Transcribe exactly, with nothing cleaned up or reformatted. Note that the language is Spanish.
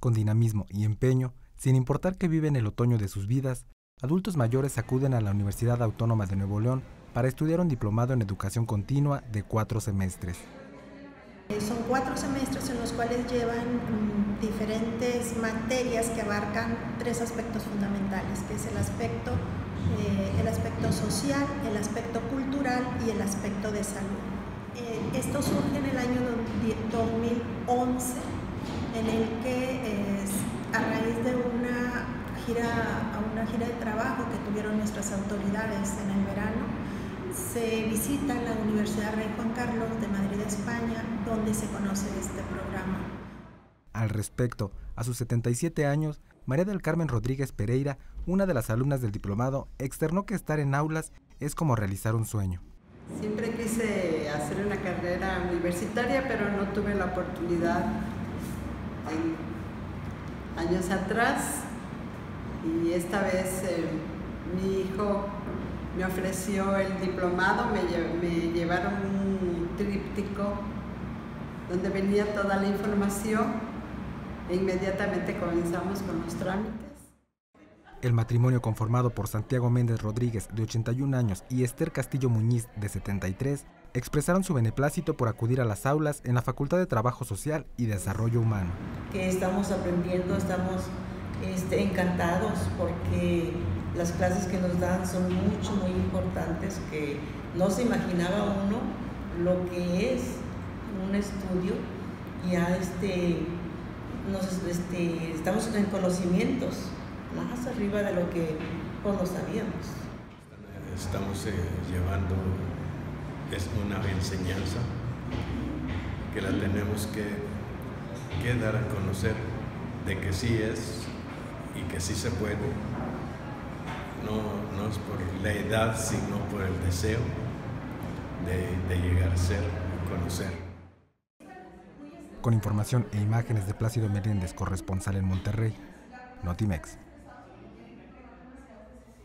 Con dinamismo y empeño, sin importar que viven el otoño de sus vidas, adultos mayores acuden a la Universidad Autónoma de Nuevo León para estudiar un diplomado en educación continua de cuatro semestres. Son cuatro semestres en los cuales llevan mm, diferentes materias que abarcan tres aspectos fundamentales, que es el aspecto, eh, el aspecto social, el aspecto cultural y el aspecto de salud. Eh, esto surge en el año dos mil once, en el que eh, a raíz de una gira, una gira de trabajo que tuvieron nuestras autoridades en el verano, se visita la Universidad Rey Juan Carlos de Madrid, España, donde se conoce este programa. Al respecto, a sus setenta y siete años, María del Carmen Rodríguez Pereira, una de las alumnas del diplomado, externó que estar en aulas es como realizar un sueño. Siempre quise hacer una carrera universitaria, pero no tuve la oportunidad en años atrás, y esta vez eh, mi hijo me ofreció el diplomado, me, me llevaron un tríptico donde venía toda la información e inmediatamente comenzamos con los trámites. El matrimonio, conformado por Santiago Méndez Rodríguez, de ochenta y un años, y Esther Castillo Muñiz, de setenta y tres, expresaron su beneplácito por acudir a las aulas en la Facultad de Trabajo Social y Desarrollo Humano. Que estamos aprendiendo, estamos este, encantados porque las clases que nos dan son mucho, muy importantes, que no se imaginaba uno lo que es un estudio. Ya este, nos, este, estamos en conocimientos más arriba de lo que pues, no sabíamos. Estamos eh, llevando es una enseñanza que la tenemos que, que dar a conocer, de que sí es y que sí se puede. No, no es por la edad, sino por el deseo de, de llegar a ser, conocer. Con información e imágenes de Plácido Meléndez, corresponsal en Monterrey, Notimex.